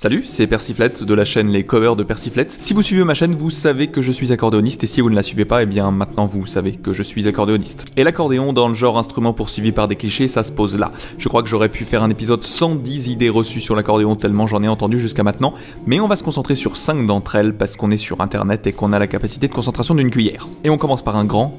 Salut, c'est Persiflette de la chaîne Les Covers de Persiflette. Si vous suivez ma chaîne, vous savez que je suis accordéoniste et si vous ne la suivez pas, eh bien maintenant vous savez que je suis accordéoniste. Et l'accordéon dans le genre instrument poursuivi par des clichés, ça se pose là. Je crois que j'aurais pu faire un épisode 110 idées reçues sur l'accordéon tellement j'en ai entendu jusqu'à maintenant, mais on va se concentrer sur 5 d'entre elles parce qu'on est sur internet et qu'on a la capacité de concentration d'une cuillère. Et on commence par un grand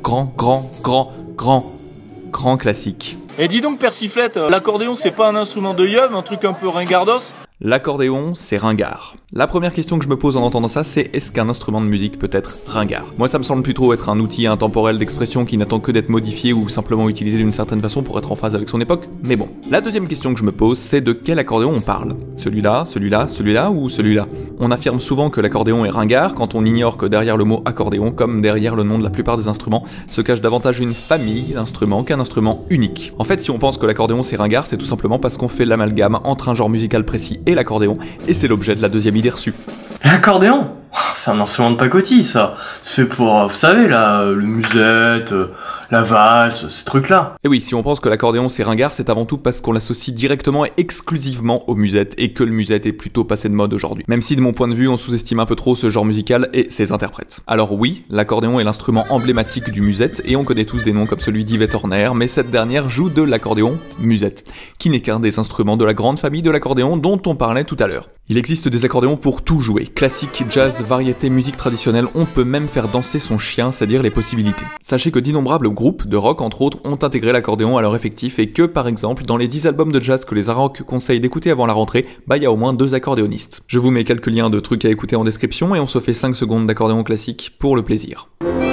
classique. Et dis donc Persiflette, l'accordéon c'est pas un instrument de yum, un truc un peu ringardos? L'accordéon, c'est ringard. La première question que je me pose en entendant ça, c'est est-ce qu'un instrument de musique peut être ringard? Moi, ça me semble plutôt être un outil intemporel d'expression qui n'attend que d'être modifié ou simplement utilisé d'une certaine façon pour être en phase avec son époque, mais bon. La deuxième question que je me pose, c'est de quel accordéon on parle? Celui-là, celui-là, celui-là ou celui-là? On affirme souvent que l'accordéon est ringard quand on ignore que derrière le mot accordéon, comme derrière le nom de la plupart des instruments, se cache davantage une famille d'instruments qu'un instrument unique. En fait, si on pense que l'accordéon c'est ringard, c'est tout simplement parce qu'on fait l'amalgame entre un genre musical précis et l'accordéon, et c'est l'objet de la deuxième idée reçue. L'accordéon? C'est un instrument de pacotille, ça. C'est fait pour, vous savez, là, le musette, la valse, ces trucs-là. Et oui, si on pense que l'accordéon c'est ringard, c'est avant tout parce qu'on l'associe directement et exclusivement au musette, et que le musette est plutôt passé de mode aujourd'hui. Même si de mon point de vue, on sous-estime un peu trop ce genre musical et ses interprètes. Alors oui, l'accordéon est l'instrument emblématique du musette, et on connaît tous des noms comme celui d'Yvette Horner, mais cette dernière joue de l'accordéon musette, qui n'est qu'un des instruments de la grande famille de l'accordéon dont on parlait tout à l'heure. Il existe des accordéons pour tout jouer, classique, jazz, variété, musique traditionnelle, on peut même faire danser son chien, c'est dire les possibilités. Sachez que d'innombrables groupes de rock entre autres ont intégré l'accordéon à leur effectif et que par exemple dans les 10 albums de jazz que les Arocs conseillent d'écouter avant la rentrée, bah y a au moins 2 accordéonistes. Je vous mets quelques liens de trucs à écouter en description et on se fait 5 secondes d'accordéon classique pour le plaisir.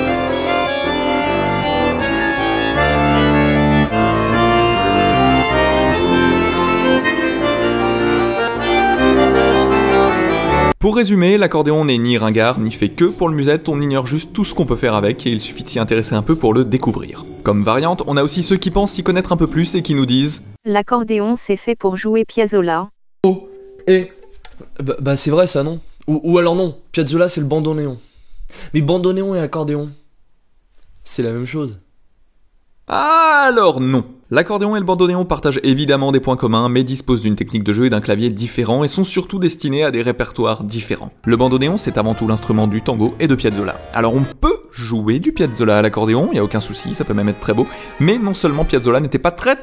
Pour résumer, l'accordéon n'est ni ringard, ni fait que pour le musette, on ignore juste tout ce qu'on peut faire avec et il suffit de s'y intéresser un peu pour le découvrir. Comme variante, on a aussi ceux qui pensent s'y connaître un peu plus et qui nous disent « L'accordéon c'est fait pour jouer Piazzolla ». Oh, bah c'est vrai ça, non? Ou alors non, Piazzolla c'est le bandoneon. Mais bandoneon et accordéon, c'est la même chose. Alors non. L'accordéon et le bandoneon partagent évidemment des points communs, mais disposent d'une technique de jeu et d'un clavier différents et sont surtout destinés à des répertoires différents. Le bandoneon, c'est avant tout l'instrument du tango et de Piazzolla. Alors on peut jouer du Piazzolla à l'accordéon, y a aucun souci, ça peut même être très beau, mais non seulement Piazzolla n'était pas très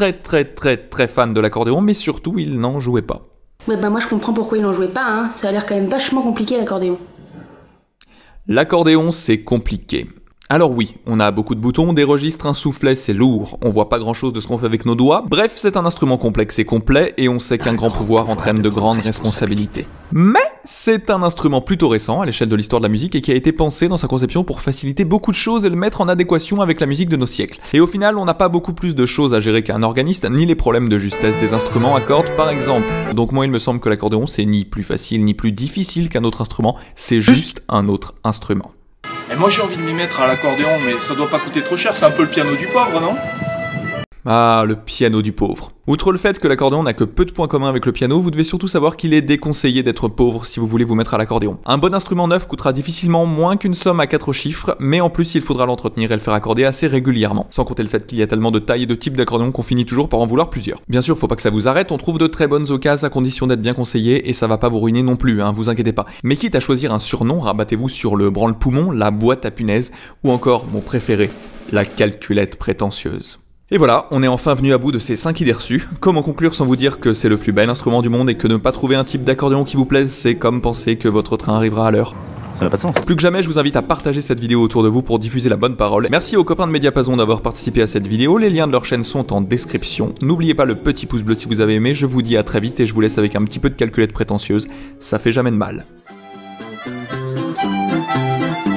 fan de l'accordéon, mais surtout il n'en jouait pas. Ouais, bah moi je comprends pourquoi il n'en jouait pas, hein. Ça a l'air quand même vachement compliqué l'accordéon. L'accordéon, c'est compliqué. Alors oui, on a beaucoup de boutons, des registres, un soufflet, c'est lourd, on voit pas grand chose de ce qu'on fait avec nos doigts, bref, c'est un instrument complexe et complet, et on sait qu'un grand pouvoir entraîne de grandes responsabilités. Mais c'est un instrument plutôt récent à l'échelle de l'histoire de la musique et qui a été pensé dans sa conception pour faciliter beaucoup de choses et le mettre en adéquation avec la musique de nos siècles. Et au final, on n'a pas beaucoup plus de choses à gérer qu'un organiste, ni les problèmes de justesse des instruments à cordes par exemple. Donc moi il me semble que l'accordéon c'est ni plus facile ni plus difficile qu'un autre instrument, c'est juste un autre instrument. Et moi j'ai envie de m'y mettre à l'accordéon, mais ça doit pas coûter trop cher, c'est un peu le piano du pauvre, non? Ah, le piano du pauvre. Outre le fait que l'accordéon n'a que peu de points communs avec le piano, vous devez surtout savoir qu'il est déconseillé d'être pauvre si vous voulez vous mettre à l'accordéon. Un bon instrument neuf coûtera difficilement moins qu'une somme à 4 chiffres, mais en plus il faudra l'entretenir et le faire accorder assez régulièrement. Sans compter le fait qu'il y a tellement de tailles et de types d'accordéon qu'on finit toujours par en vouloir plusieurs. Bien sûr, faut pas que ça vous arrête, on trouve de très bonnes occasions à condition d'être bien conseillé et ça va pas vous ruiner non plus, hein, vous inquiétez pas. Mais quitte à choisir un surnom, rabattez-vous sur le branle-poumon, la boîte à punaises, ou encore, mon préféré, la calculette prétentieuse. Et voilà, on est enfin venu à bout de ces 5 idées reçues. Comment conclure sans vous dire que c'est le plus bel instrument du monde et que ne pas trouver un type d'accordéon qui vous plaise, c'est comme penser que votre train arrivera à l'heure. Ça n'a pas de sens. Plus que jamais, je vous invite à partager cette vidéo autour de vous pour diffuser la bonne parole. Merci aux copains de Mediapason d'avoir participé à cette vidéo, les liens de leur chaîne sont en description. N'oubliez pas le petit pouce bleu si vous avez aimé, je vous dis à très vite et je vous laisse avec un petit peu de calculette prétentieuse, ça fait jamais de mal.